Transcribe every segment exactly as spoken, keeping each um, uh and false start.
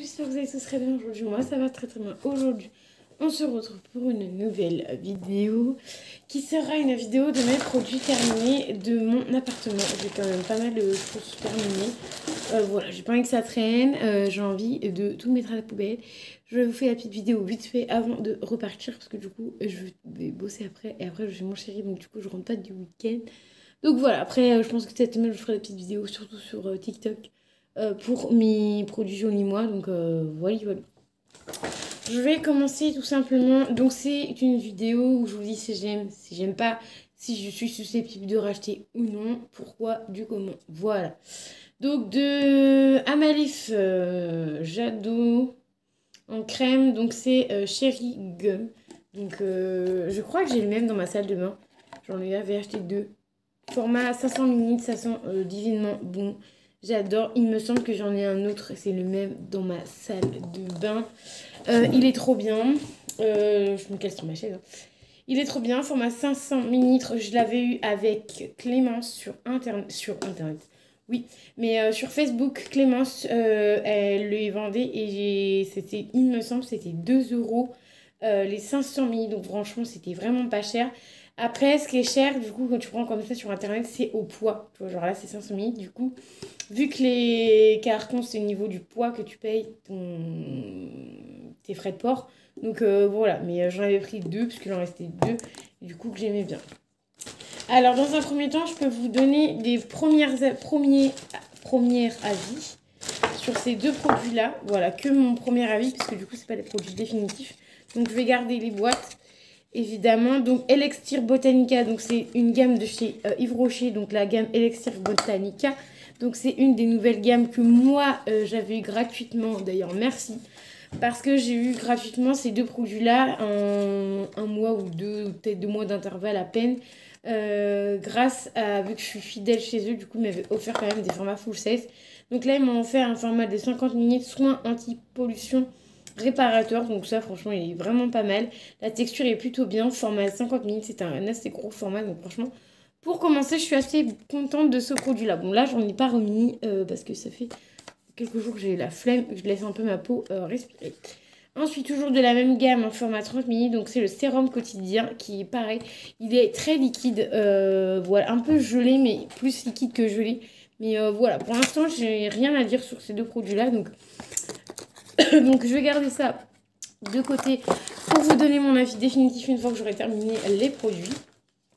j'espère que vous allez tous très bien aujourd'hui. Moi, ça va très très bien. Aujourd'hui, on se retrouve pour une nouvelle vidéo qui sera une vidéo de mes produits terminés de mon appartement. J'ai quand même pas mal de choses terminées. Euh, voilà, j'ai pas envie que ça traîne. Euh, j'ai envie de tout mettre à la poubelle. Je vais vous faire la petite vidéo vite fait avant de repartir parce que du coup, je vais bosser après. Et après, je vais mon chéri, donc du coup, je rentre pas du week-end. Donc voilà, après, je pense que cette semaine, je ferai des petites vidéos, surtout sur euh, TikTok. Euh, pour mes produits Joli Moi, donc euh, voilà, voilà. Je vais commencer tout simplement. Donc c'est une vidéo où je vous dis si j'aime, si j'aime pas, si je suis susceptible de racheter ou non, pourquoi, du comment. Voilà. Donc de Amalif euh, Jadot en crème, donc c'est euh, Cherry Gum. Donc euh, je crois que j'ai le même dans ma salle de bain. J'en avais acheté deux. Format cinq cents millilitres, ça sent euh, divinement bon. J'adore. Il me semble que j'en ai un autre, c'est le même dans ma salle de bain. Euh, il est trop bien. Euh, je me cale sur ma chaise. Hein. Il est trop bien. Format cinq cents millilitres. Je l'avais eu avec Clémence sur Internet. Sur Internet. Oui, mais euh, sur Facebook, Clémence, euh, elle le vendait et c'était, il me semble, c'était deux euros euh, les cinq cents millilitres. Donc franchement, c'était vraiment pas cher. Après, ce qui est cher, du coup, quand tu prends comme ça sur Internet, c'est au poids. Tu vois, genre là, c'est cinq cents millilitres. Du coup, vu que les cartons, c'est au niveau du poids que tu payes ton... tes frais de port. Donc euh, voilà, mais euh, j'en avais pris deux, parce qu'il en restait deux, du coup, que j'aimais bien. Alors, dans un premier temps, je peux vous donner des premières, premiers, premiers avis sur ces deux produits-là. Voilà, que mon premier avis, parce que du coup, c'est pas des produits définitifs. Donc, je vais garder les boîtes. Évidemment, donc Elixir Botanica, donc c'est une gamme de chez euh, Yves Rocher, donc la gamme Elixir Botanica. Donc c'est une des nouvelles gammes que moi euh, j'avais eu gratuitement, d'ailleurs merci, parce que j'ai eu gratuitement ces deux produits-là en un mois ou deux, peut-être deux mois d'intervalle à peine, euh, grâce à, vu que je suis fidèle chez eux, du coup ils m'avaient offert quand même des formats full size. Donc là ils m'ont offert un format de cinquante millilitres, soin anti-pollution réparateur, donc ça franchement il est vraiment pas mal. La texture est plutôt bien, format cinquante millilitres, c'est un assez gros format, donc franchement pour commencer je suis assez contente de ce produit là. Bon là j'en ai pas remis euh, parce que ça fait quelques jours que j'ai la flemme, je laisse un peu ma peau euh, respirer. Ensuite toujours de la même gamme en format trente millilitres, donc c'est le sérum quotidien qui est pareil, il est très liquide, euh, voilà, un peu gelé mais plus liquide que gelé. Mais euh, voilà, pour l'instant j'ai rien à dire sur ces deux produits là, donc donc je vais garder ça de côté pour vous donner mon avis définitif une fois que j'aurai terminé les produits.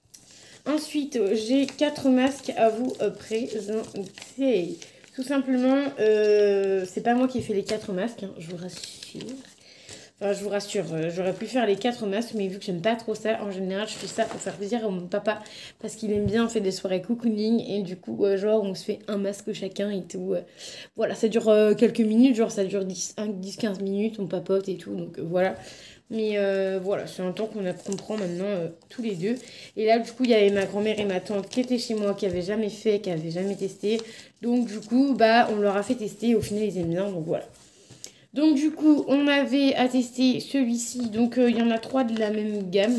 Ensuite, j'ai quatre masques à vous euh, présenter. Tout simplement, euh, c'est pas moi qui ai fait les quatre masques, hein, je vous rassure. Enfin, je vous rassure, euh, j'aurais pu faire les quatre masques, mais vu que j'aime pas trop ça, en général, je fais ça pour faire plaisir à mon papa, parce qu'il aime bien, on fait des soirées cocooning, et du coup, euh, genre, on se fait un masque chacun et tout. Euh, voilà, ça dure euh, quelques minutes, genre, ça dure dix quinze minutes, on papote et tout, donc euh, voilà. Mais euh, voilà, c'est un temps qu'on qu'on prend maintenant euh, tous les deux. Et là, du coup, il y avait ma grand-mère et ma tante qui étaient chez moi, qui n'avaient jamais fait, qui n'avaient jamais testé. Donc, du coup, bah, on leur a fait tester, et au final, ils aiment bien, donc voilà. Donc du coup, on avait à tester celui-ci. Donc euh, il y en a trois de la même gamme.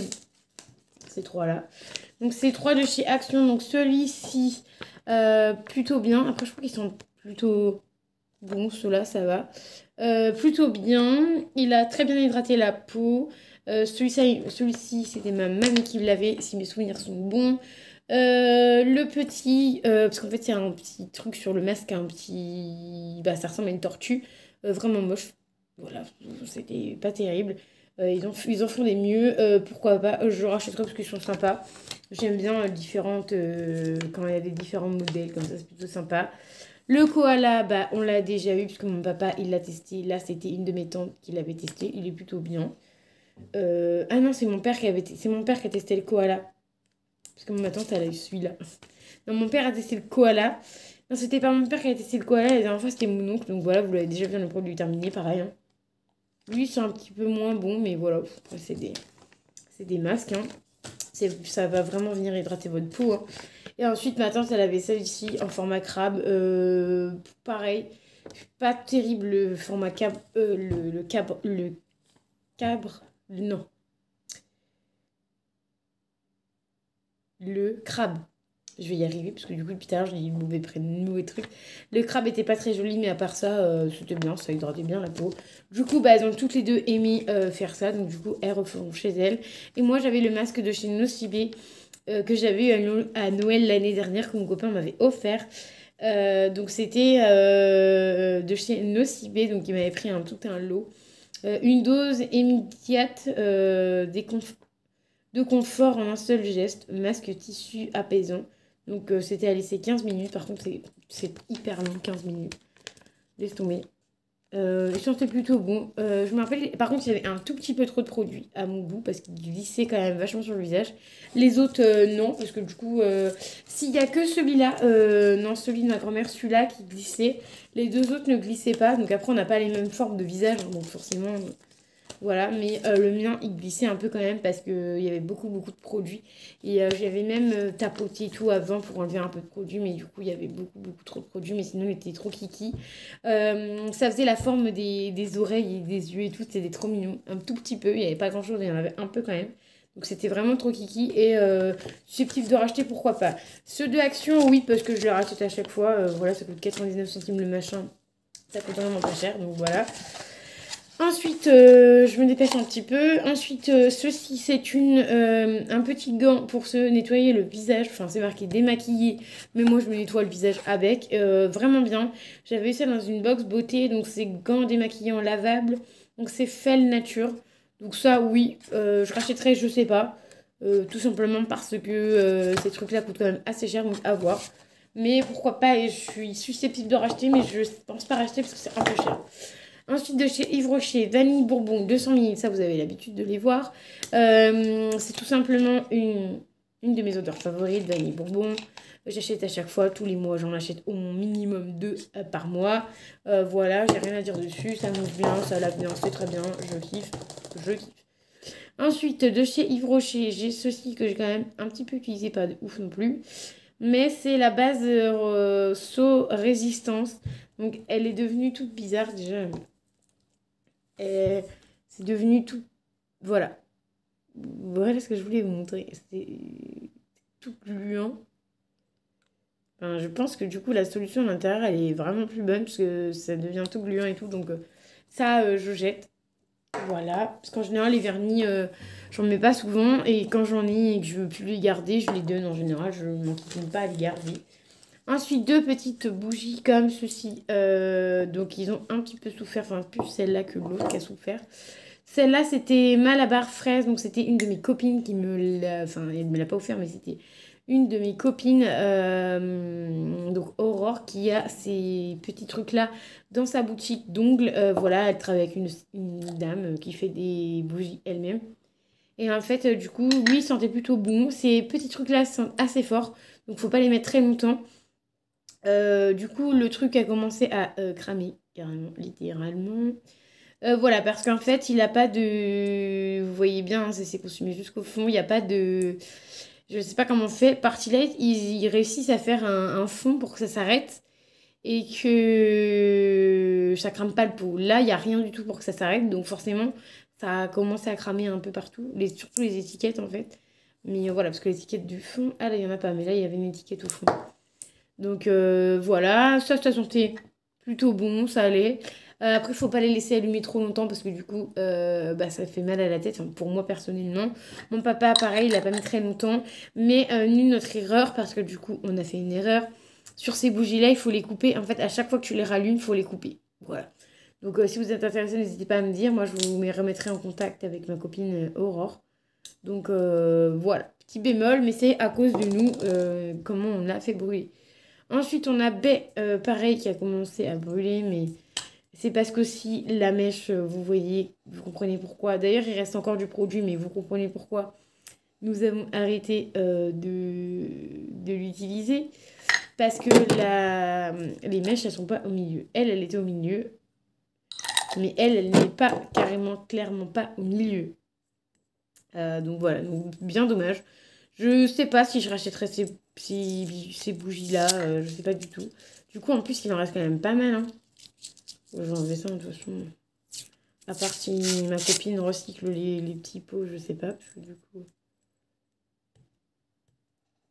Ces trois-là. Donc c'est trois de chez Action. Donc celui-ci, euh, plutôt bien. Après, je crois qu'ils sont plutôt bons. Ceux-là, ça va. Euh, plutôt bien. Il a très bien hydraté la peau. Euh, celui-ci, celui-ci c'était ma mamie qui l'avait, si mes souvenirs sont bons. Euh, le petit, euh, parce qu'en fait, il y a un petit truc sur le masque, un petit... Bah, ça ressemble à une tortue. Euh, vraiment moche. Voilà, c'était pas terrible. Euh, ils, en, ils en font des mieux. Euh, pourquoi pas? Je le rachèterai parce qu'ils sont sympas. J'aime bien euh, différentes, euh, quand il y a des différents modèles, comme ça, c'est plutôt sympa. Le koala, bah, on l'a déjà eu, puisque mon papa, il l'a testé. Là, c'était une de mes tantes qui l'avait testé. Il est plutôt bien. Euh, Ah non, c'est mon père qui avait... C'est mon père qui a testé le koala. Parce que ma tante, elle a eu celui-là. Non, mon père a testé le koala. Non, c'était pas mon père qui a testé le koala. La dernière fois, c'était mon oncle. Donc voilà, vous l'avez déjà vu, le produit terminé, pareil. Hein. Lui, c'est un petit peu moins bon, mais voilà. C'est des, c'est des masques. Hein. Ça va vraiment venir hydrater votre peau. Hein. Et ensuite, ma tante, elle avait celle-ci en format crabe. Euh, pareil. Pas terrible le format cab... Euh, le, le cabre... Le cabre... Non. Le crabe. Je vais y arriver parce que du coup depuis tout à l'heure j'ai mauvais près de mauvais trucs. Le crabe était pas très joli mais à part ça euh, c'était bien, ça hydratait bien la peau. Du coup bah elles ont toutes les deux aimé euh, faire ça donc du coup elles refont chez elles. Et moi j'avais le masque de chez Nocibé euh, que j'avais eu à, No- à Noël l'année dernière que mon copain m'avait offert. Euh, donc c'était euh, de chez Nocibé donc il m'avait pris un tout un lot. Euh, une dose immédiate euh, des conf- de confort en un seul geste, masque tissu apaisant. Donc euh, c'était à laisser quinze minutes. Par contre, c'est c'est hyper long, quinze minutes. Laisse tomber. Euh, il sentait plutôt bon. Euh, je me rappelle, par contre, il y avait un tout petit peu trop de produit à mon goût parce qu'il glissait quand même vachement sur le visage. Les autres, euh, non, parce que du coup, euh, s'il y a que celui-là, euh, non, celui de ma grand-mère, celui-là qui glissait. Les deux autres ne glissaient pas. Donc après, on n'a pas les mêmes formes de visage. Hein, donc forcément, voilà, mais euh, le mien, il glissait un peu quand même parce qu'il y avait beaucoup, beaucoup de produits. Et euh, j'avais même euh, tapoté et tout avant pour enlever un peu de produits, mais du coup, il y avait beaucoup, beaucoup trop de produits, mais sinon, il était trop kiki. Euh, ça faisait la forme des, des oreilles et des yeux et tout, c'était trop mignon. Un tout petit peu, il n'y avait pas grand-chose, il y en avait un peu quand même. Donc c'était vraiment trop kiki et euh, susceptible de racheter, pourquoi pas. Ceux de Action, oui, parce que je les rachète à chaque fois. Euh, voilà, ça coûte quatre-vingt-dix-neuf centimes le machin. Ça coûte vraiment pas cher, donc voilà. Ensuite, euh, je me dépêche un petit peu. Ensuite, euh, ceci, c'est une euh, un petit gant pour se nettoyer le visage. Enfin, c'est marqué démaquiller, mais moi, je me nettoie le visage avec. Euh, vraiment bien. J'avais eu ça dans une box beauté. Donc, c'est gants démaquillants lavables. Donc, c'est Fel Nature. Donc, ça, oui, euh, je rachèterai, je sais pas. Euh, tout simplement parce que euh, ces trucs-là coûtent quand même assez cher. Donc, à voir. Mais pourquoi pas, et je suis susceptible de racheter, mais je pense pas racheter parce que c'est un peu cher. Ensuite, de chez Yves Rocher, vanille bourbon, deux cents millilitres, ça vous avez l'habitude de les voir. Euh, c'est tout simplement une, une de mes odeurs favorites, vanille bourbon. J'achète à chaque fois, tous les mois, j'en achète au minimum deux euh, par mois. Euh, voilà, j'ai rien à dire dessus, ça mousse bien, ça lave bien, c'est très bien, je kiffe, je kiffe. Ensuite, de chez Yves Rocher, j'ai ceci que j'ai quand même un petit peu utilisé, pas de ouf non plus. Mais c'est la base euh, So Résistance. Donc, elle est devenue toute bizarre déjà. Et c'est devenu tout... Voilà. Voilà ce que je voulais vous montrer. C'est tout gluant. Enfin, je pense que du coup, la solution à l'intérieur, elle est vraiment plus bonne parce que ça devient tout gluant et tout. Donc, euh, ça, euh, je jette. Voilà. Parce qu'en général, les vernis, euh, j'en mets pas souvent. Et quand j'en ai et que je veux plus les garder, je les donne en général. Je ne m'en pas à les garder. Ensuite, deux petites bougies comme ceci. Euh, donc, ils ont un petit peu souffert. Enfin, plus celle-là que l'autre qui a souffert. Celle-là, c'était Malabar fraise. Donc, c'était une de mes copines qui me l'a... Enfin, elle ne me l'a pas offert, mais c'était une de mes copines, euh, donc Aurore, qui a ces petits trucs-là dans sa boutique d'ongles. Euh, voilà, elle travaille avec une, une dame qui fait des bougies elle-même. Et en fait, euh, du coup, lui, il sentait plutôt bon. Ces petits trucs-là sont assez forts. Donc, faut pas les mettre très longtemps. Euh, du coup, le truc a commencé à euh, cramer, carrément, littéralement. Euh, voilà, parce qu'en fait, il n'a pas de... Vous voyez bien, hein, c'est c'est consumé jusqu'au fond. Il n'y a pas de... Je sais pas comment on fait. Partilite, ils, ils réussissent à faire un, un fond pour que ça s'arrête et que ça crame pas le pot. Là, il n'y a rien du tout pour que ça s'arrête. Donc forcément, ça a commencé à cramer un peu partout. Les, surtout les étiquettes, en fait. Mais euh, voilà, parce que l'étiquette du fond... Ah là, il n'y en a pas. Mais là, il y avait une étiquette au fond. Donc euh, voilà, ça, ça sentait plutôt bon, ça allait. Euh, après, il faut pas les laisser allumer trop longtemps parce que du coup, euh, bah, ça fait mal à la tête. Enfin, pour moi, personnellement. Mon papa, pareil, il l'a pas mis très longtemps. Mais euh, nul notre erreur parce que du coup, on a fait une erreur. Sur ces bougies-là, il faut les couper. En fait, à chaque fois que tu les rallumes, il faut les couper. Voilà. Donc, euh, si vous êtes intéressé, n'hésitez pas à me dire. Moi, je vous me remettrai en contact avec ma copine euh, Aurore. Donc, euh, voilà. Petit bémol, mais c'est à cause de nous, euh, comment on a fait brûler. Ensuite, on a B, euh, pareil, qui a commencé à brûler, mais c'est parce qu'aussi la mèche, euh, vous voyez, vous comprenez pourquoi. D'ailleurs, il reste encore du produit, mais vous comprenez pourquoi nous avons arrêté euh, de, de l'utiliser. Parce que la, les mèches, elles sont pas au milieu. Elle, elle était au milieu, mais elle, elle n'est pas carrément, clairement pas au milieu. Euh, donc voilà, donc bien dommage. Je sais pas si je rachèterai ces, ces, ces bougies-là, euh, je sais pas du tout. Du coup, en plus, il en reste quand même pas mal. Hein. Je vais enlever ça, de toute façon. À part si ma copine recycle les, les petits pots, je sais pas. Parce que du coup...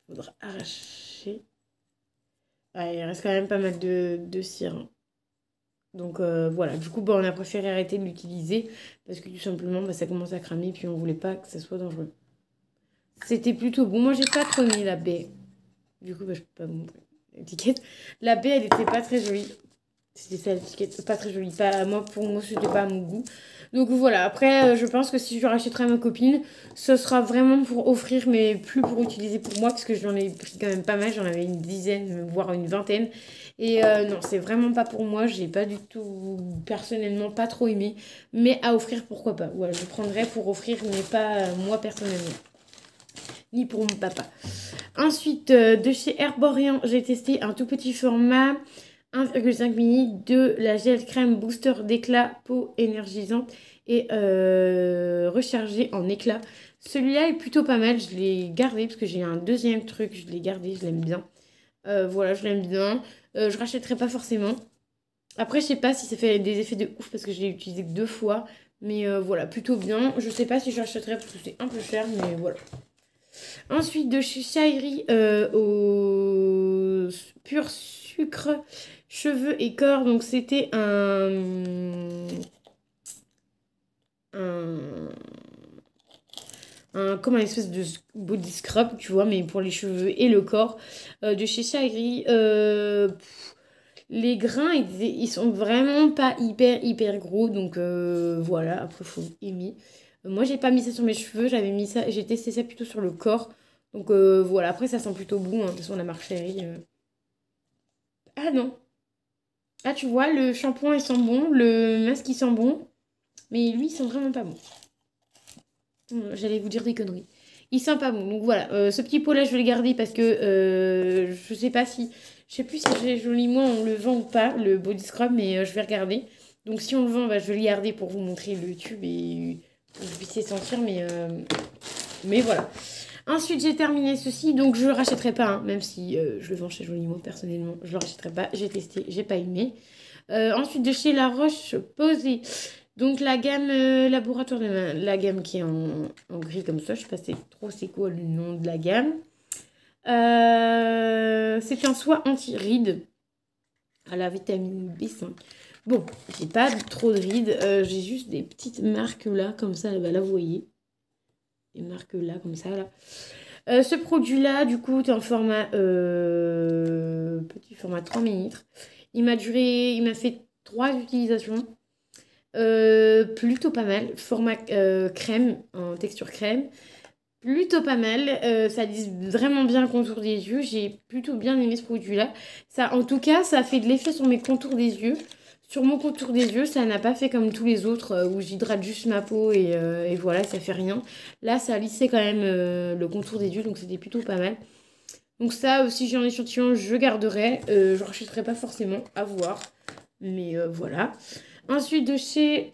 faudra arracher. Ah, il reste quand même pas mal de, de cire. Hein. Donc euh, voilà, du coup, bah, on a préféré arrêter de l'utiliser parce que tout simplement, bah, ça commence à cramer puis on voulait pas que ça soit dangereux. C'était plutôt bon. Moi, j'ai pas trop aimé la baie. Du coup, bah, je peux pas vous montrer l'étiquette. La baie, elle était pas très jolie. C'était ça l'étiquette, pas très jolie. Pas, moi, pour moi, c'était pas à mon goût. Donc voilà, après, euh, je pense que si je rachèterai à ma copine, ce sera vraiment pour offrir, mais plus pour utiliser pour moi, parce que j'en ai pris quand même pas mal. J'en avais une dizaine, voire une vingtaine. Et euh, non, c'est vraiment pas pour moi. J'ai pas du tout, personnellement, pas trop aimé. Mais à offrir, pourquoi pas. Ouais, je prendrais pour offrir, mais pas euh, moi personnellement. Ni pour mon papa. Ensuite, euh, de chez Herborian, j'ai testé un tout petit format un virgule cinq ml de la gel crème booster d'éclat peau énergisante et euh, rechargée en éclat. Celui-là est plutôt pas mal, je l'ai gardé parce que j'ai un deuxième truc, je l'ai gardé, je l'aime bien. Euh, voilà, je l'aime bien. Euh, je rachèterai pas forcément. Après, je sais pas si ça fait des effets de ouf parce que je l'ai utilisé que deux fois. Mais euh, voilà, plutôt bien. Je sais pas si je rachèterai parce que c'est un peu cher, mais voilà. Ensuite, de chez Shairi euh, au pur sucre, cheveux et corps. Donc, c'était un, un, un, comme un espèce de body scrub, tu vois, mais pour les cheveux et le corps. Euh, de chez Shairi, euh, pff, les grains, ils, ils sont vraiment pas hyper, hyper gros. Donc, euh, voilà, après, faut aimer. Moi, j'ai pas mis ça sur mes cheveux, j'avais mis ça, j'ai testé ça plutôt sur le corps. Donc euh, voilà, après ça sent plutôt bon, hein. De toute façon la marque Chérie. euh. Ah non. Ah tu vois, le shampoing il sent bon, le masque il sent bon, mais lui il sent vraiment pas bon. Hum, J'allais vous dire des conneries. Il sent pas bon. Donc voilà, euh, ce petit pot là je vais le garder parce que euh, je sais pas si. Je sais plus si j'ai joliment on le vend ou pas, le body scrub, mais euh, je vais regarder. Donc si on le vend, bah, je vais le garder pour vous montrer le tube et pour que vous puissiez sentir, mais, euh, mais voilà. Ensuite, j'ai terminé ceci, donc je le rachèterai pas, hein, même si euh, je le vends chez Joliment personnellement, je le rachèterai pas. J'ai testé, j'ai pas aimé. Euh, ensuite, de chez La Roche Posay, donc la gamme euh, laboratoire de ma- la gamme qui est en, en gris comme ça, je sais pas c'est trop c'est quoi le nom de la gamme. Euh, c'est un soin anti-rides à la vitamine B cinq. Bon, j'ai pas trop de rides, euh, j'ai juste des petites marques là, comme ça, bah, là vous voyez. Des marques là, comme ça là. Euh, ce produit-là, du coup, est en format euh, petit format trois millilitres. Il m'a duré, il m'a fait trois utilisations. Euh, plutôt pas mal. Format euh, crème, en texture crème. Plutôt pas mal. Euh, ça lisse vraiment bien le contour des yeux. J'ai plutôt bien aimé ce produit-là. Ça, en tout cas, ça a fait de l'effet sur mes contours des yeux. Sur mon contour des yeux, ça n'a pas fait comme tous les autres euh, où j'hydrate juste ma peau et, euh, et voilà, ça fait rien. Là, ça a lissé quand même euh, le contour des yeux, donc c'était plutôt pas mal. Donc ça, euh, si j'ai un échantillon, je garderai. Euh, je ne rachèterai pas forcément, à voir. Mais euh, voilà. Ensuite, de chez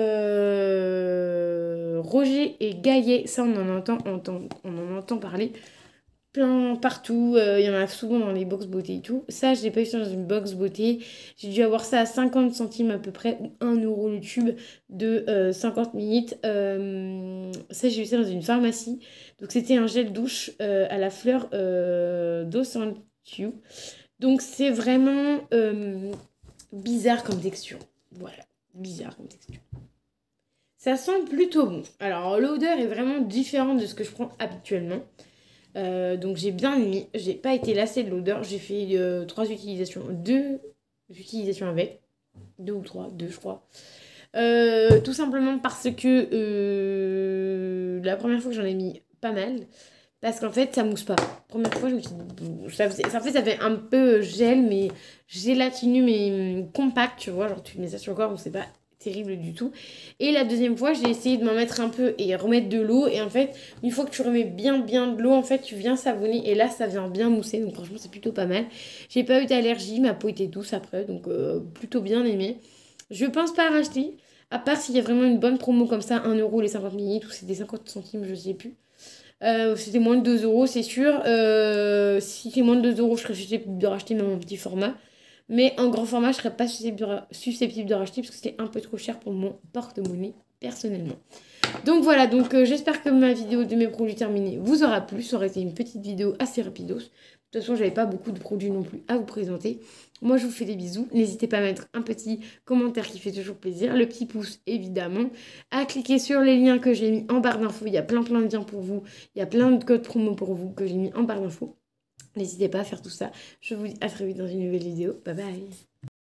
euh, Roger et Gaillet, ça on en entend, entend- on en entend parler plein partout. Euh, Il y en a souvent dans les box beauté et tout. Ça, je l'ai pas eu ça dans une box beauté. J'ai dû avoir ça à cinquante centimes à peu près, ou un euro le tube de euh, cinquante millilitres. Euh, ça, j'ai eu ça dans une pharmacie. Donc, c'était un gel douche euh, à la fleur euh, d'Osantiu. Donc, c'est vraiment euh, bizarre comme texture. Voilà, bizarre comme texture. Ça sent plutôt bon. Alors, l'odeur est vraiment différente de ce que je prends habituellement. Euh, donc j'ai bien aimé, j'ai pas été lassée de l'odeur, j'ai fait euh, trois utilisations, deux utilisations avec, deux ou trois, deux je crois. Euh, tout simplement parce que euh, la première fois que j'en ai mis pas mal, parce qu'en fait ça mousse pas. Première fois je me suis dit, ça faisait, ça, en fait, ça fait un peu gel mais gélatineux mais hum, compact, tu vois, genre tu mets ça sur le corps, on sait pas terrible du tout. Et la deuxième fois, j'ai essayé de m'en mettre un peu et remettre de l'eau. Et en fait, une fois que tu remets bien bien de l'eau, en fait, tu viens savonner. Et là, ça vient bien mousser. Donc franchement, c'est plutôt pas mal. J'ai pas eu d'allergie. Ma peau était douce après. Donc euh, plutôt bien aimé. Je pense pas racheter. À part s'il y a vraiment une bonne promo comme ça, un euro les cinquante millilitres ou c'est des cinquante centimes, je sais plus. Euh, c'était moins de deux euros, c'est sûr. Euh, si c'est moins de deux euros, je serais susceptible de racheter dans mon petit format. Mais en grand format, je serais pas susceptible de, ra- susceptible de racheter parce que c'était un peu trop cher pour mon porte-monnaie. personnellement. Donc voilà, donc euh, j'espère que ma vidéo de mes produits terminés vous aura plu. Ça aurait été une petite vidéo assez rapidos. De toute façon, j'avais pas beaucoup de produits non plus à vous présenter. Moi, je vous fais des bisous. N'hésitez pas à mettre un petit commentaire qui fait toujours plaisir. Le petit pouce, évidemment. À cliquer sur les liens que j'ai mis en barre d'infos. Il y a plein plein de liens pour vous. Il y a plein de codes promo pour vous que j'ai mis en barre d'infos. N'hésitez pas à faire tout ça. Je vous dis à très vite dans une nouvelle vidéo. Bye bye.